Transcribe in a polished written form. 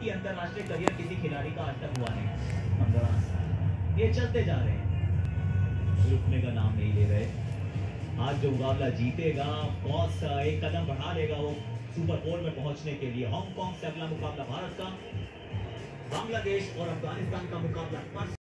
की अंतरराष्ट्रीय करियर किसी खिलाड़ी का आज तक हुआ नहीं। 15 साल ये चलते जा रहे हैं, रुकने का नाम नहीं ले रहे। आज जो मुकाबला जीतेगा कॉस एक कदम बढ़ा लेगा वो सुपर 4 में पहुंचने के लिए। हांगकांग से अगला मुकाबला भारत का, बांग्लादेश और अफगानिस्तान का मुकाबला।